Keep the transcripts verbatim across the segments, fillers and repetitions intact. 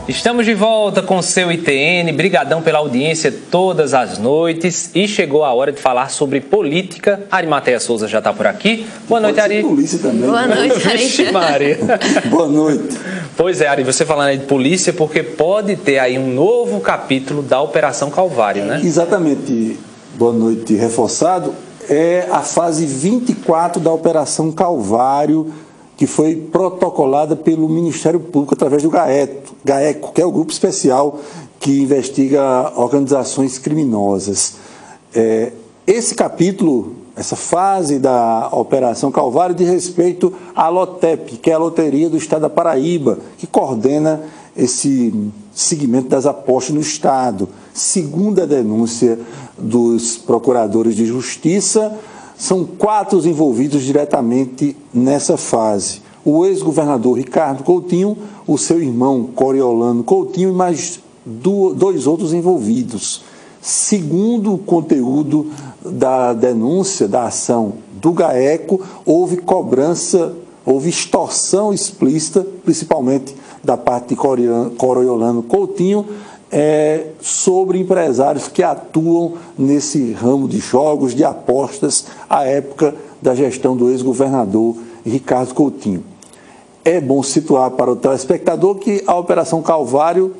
Estamos de volta com o seu I T N, brigadão pela audiência todas as noites e chegou a hora de falar sobre política. Arimateia Souza já está por aqui. Boa noite, Ari. Polícia também. Boa noite, Ari. Vixe, Maria. Boa noite. Pois é, Ari, você falando aí de polícia, porque pode ter aí um novo capítulo da Operação Calvário, né? Exatamente. Boa noite, reforçado. É a fase vinte e quatro da Operação Calvário, que foi protocolada pelo Ministério Público através do GAECO, que é o grupo especial que investiga organizações criminosas. É, esse capítulo, essa fase da Operação Calvário, diz respeito à LOTEP, que é a Loteria do Estado da Paraíba, que coordena esse segmento das apostas no Estado. Segundo a denúncia dos procuradores de justiça, são quatro os envolvidos diretamente nessa fase. O ex-governador Ricardo Coutinho, o seu irmão Coriolano Coutinho e mais dois outros envolvidos. Segundo o conteúdo da denúncia, da ação do GAECO, houve cobrança, houve extorsão explícita, principalmente da parte de Coriolano Coutinho, É, sobre empresários que atuam nesse ramo de jogos, de apostas, à época da gestão do ex-governador Ricardo Coutinho. É bom situar para o telespectador que a Operação Calvário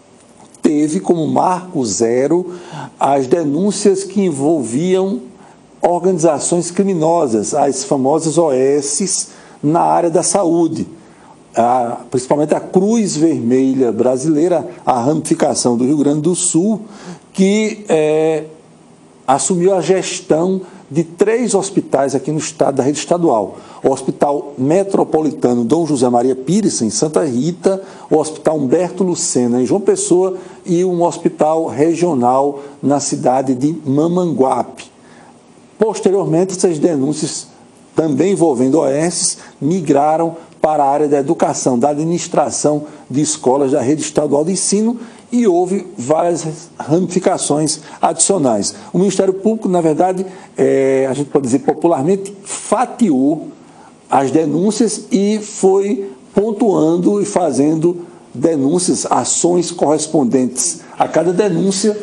teve como marco zero as denúncias que envolviam organizações criminosas, as famosas O S na área da saúde. A, principalmente a Cruz Vermelha Brasileira, a ramificação do Rio Grande do Sul, que é, assumiu a gestão de três hospitais aqui no estado, da rede estadual. O Hospital Metropolitano Dom José Maria Pires, em Santa Rita, o Hospital Humberto Lucena, em João Pessoa, e um hospital regional na cidade de Mamanguape. Posteriormente, essas denúncias, também envolvendo O S, migraram para a área da educação, da administração de escolas da rede estadual de ensino, e houve várias ramificações adicionais. O Ministério Público, na verdade, é, a gente pode dizer popularmente, fatiou as denúncias e foi pontuando e fazendo denúncias, ações correspondentes a cada denúncia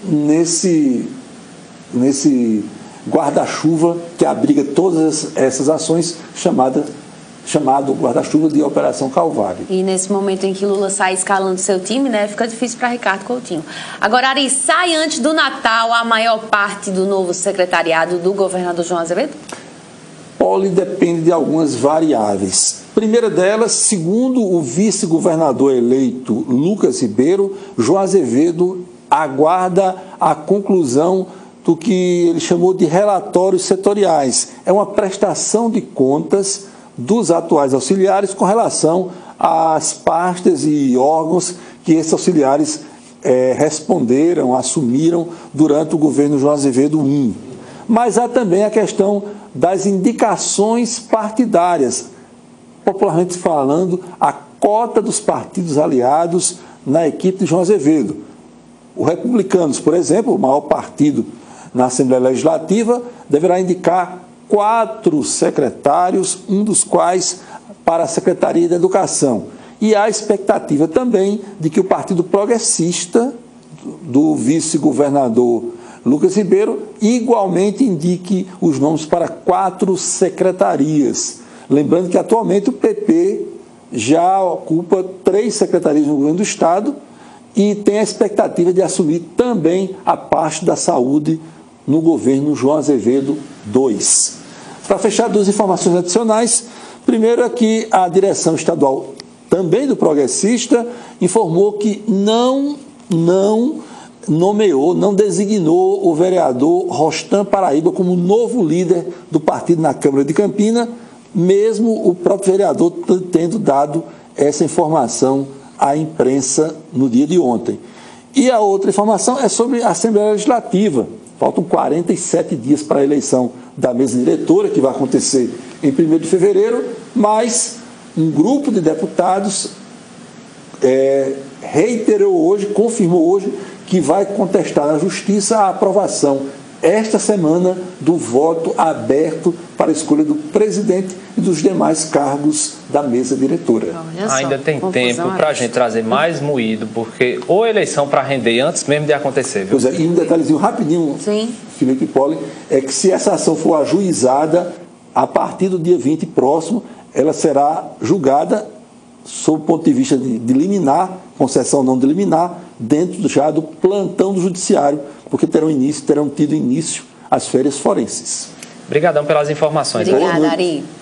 nesse, nesse guarda-chuva que abriga todas essas ações, chamada chamado guarda-chuva de Operação Calvário. E nesse momento em que Lula sai escalando seu time, né, fica difícil para Ricardo Coutinho. Agora, Ari, sai antes do Natal a maior parte do novo secretariado do governador João Azevedo? Poli depende de algumas variáveis. Primeira delas, segundo o vice-governador eleito Lucas Ribeiro, João Azevedo aguarda a conclusão do que ele chamou de relatórios setoriais. É uma prestação de contas dos atuais auxiliares com relação às pastas e órgãos que esses auxiliares é, responderam, assumiram durante o governo João Azevedo I. Mas há também a questão das indicações partidárias, popularmente falando, a cota dos partidos aliados na equipe de João Azevedo. Os republicanos, por exemplo, o maior partido na Assembleia Legislativa, deverá indicar quatro secretários, um dos quais para a Secretaria da Educação. E há a expectativa também de que o Partido Progressista, do vice-governador Lucas Ribeiro, igualmente indique os nomes para quatro secretarias. Lembrando que atualmente o P P já ocupa três secretarias no governo do Estado e tem a expectativa de assumir também a parte da saúde no governo João Azevedo dois. Para fechar, duas informações adicionais. Primeiro é que a direção estadual, também do Progressista, informou que não, não nomeou, não designou o vereador Rostan Paraíba como novo líder do partido na Câmara de Campina, mesmo o próprio vereador tendo dado essa informação à imprensa no dia de ontem. E a outra informação é sobre a Assembleia Legislativa. Faltam quarenta e sete dias para a eleição da mesa diretora, que vai acontecer em primeiro de fevereiro, mas um grupo de deputados é, reiterou hoje, confirmou hoje, que vai contestar na Justiça a aprovação esta semana do voto aberto para a escolha do presidente e dos demais cargos da mesa diretora. Ainda tem tempo para a gente trazer mais moído, porque ou eleição para render antes mesmo de acontecer, viu? Pois é, e um detalhezinho rapidinho, Sim. Felipe Poli, é que se essa ação for ajuizada, a partir do dia vinte próximo, ela será julgada sob o ponto de vista de, de liminar, concessão não de liminar, dentro já do plantão do judiciário, porque terão início, terão tido início as férias forenses. Obrigadão pelas informações. Obrigada, Ari.